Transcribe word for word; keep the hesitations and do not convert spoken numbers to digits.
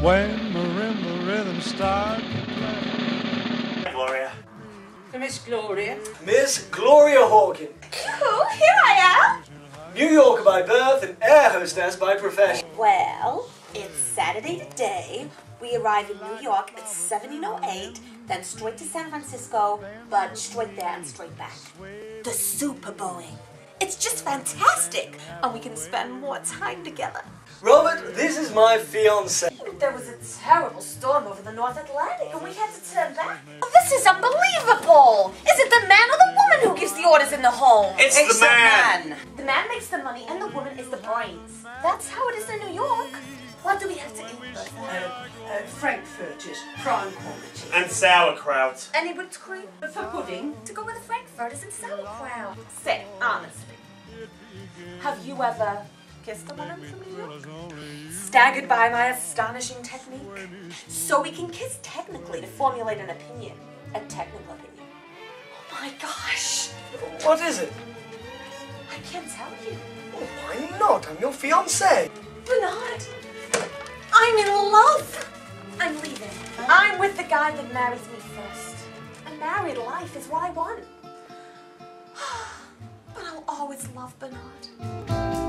when marimba rhythms start to play. Gloria. Miss Gloria. Miss Gloria Hawkins. Oh, here I am. New Yorker by birth and air hostess by profession. Well, it's Saturday today. We arrive in New York at seventeen oh eight, then straight to San Francisco, but straight there and straight back. The Super Boeing. It's just fantastic, and we can spend more time together. Robert, this is my fiancé. There was a terrible storm over the North Atlantic, and we had to turn back. Oh, this is unbelievable! Is it the man or the woman who gives the orders in the home? It's, it's the man. man! The man makes the money, and the woman is the brains. That's how it is in New York. What do we have to eat, Bertha? Uh, uh, Frankfurters, prime quality. And sauerkraut. Any whipped cream? For pudding? To go with the Frankfurters and sauerkraut. Say, honestly, have you ever kissed a woman from New York? Staggered by my astonishing technique? So we can kiss technically to formulate an opinion. A technical opinion. Oh my gosh! What is it? I can't tell you. Oh, why not? I'm your fiancé. Bernard, I'm in love. I'm leaving. I'm with the guy that marries me first. A married life is what I want. But I'll always love Bernard.